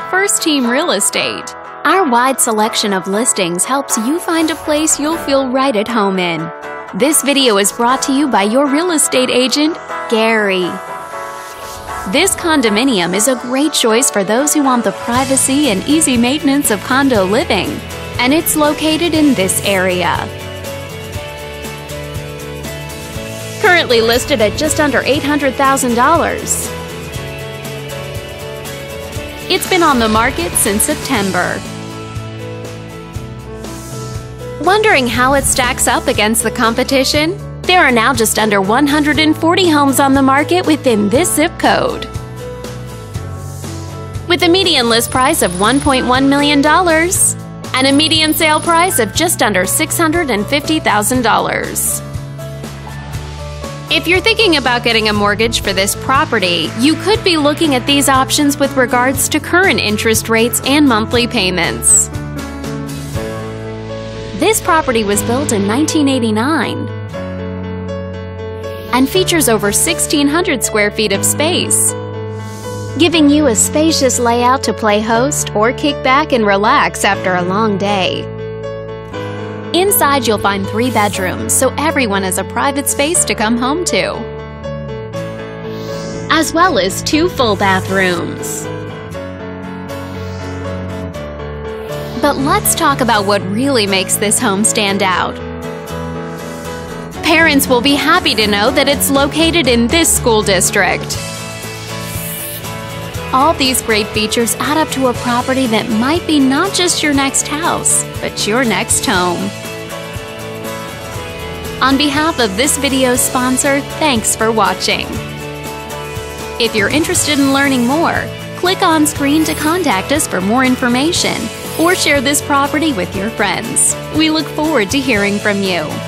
First Team Real Estate. Our wide selection of listings helps you find a place you'll feel right at home in. This video is brought to you by your real estate agent, Gary. This condominium is a great choice for those who want the privacy and easy maintenance of condo living, and it's located in this area. Currently listed at just under $800,000. It's been on the market since September. Wondering how it stacks up against the competition? There are now just under 140 homes on the market within this zip code. With a median list price of $1.1 million and a median sale price of just under $650,000. If you're thinking about getting a mortgage for this property, you could be looking at these options with regards to current interest rates and monthly payments. This property was built in 1989 and features over 1,600 square feet of space, giving you a spacious layout to play host or kick back and relax after a long day. Inside, you'll find 3 bedrooms, so everyone has a private space to come home to, as well as 2 full bathrooms. But let's talk about what really makes this home stand out. Parents will be happy to know that it's located in this school district. All these great features add up to a property that might be not just your next house, but your next home. On behalf of this video's sponsor, thanks for watching. If you're interested in learning more, click on screen to contact us for more information or share this property with your friends. We look forward to hearing from you.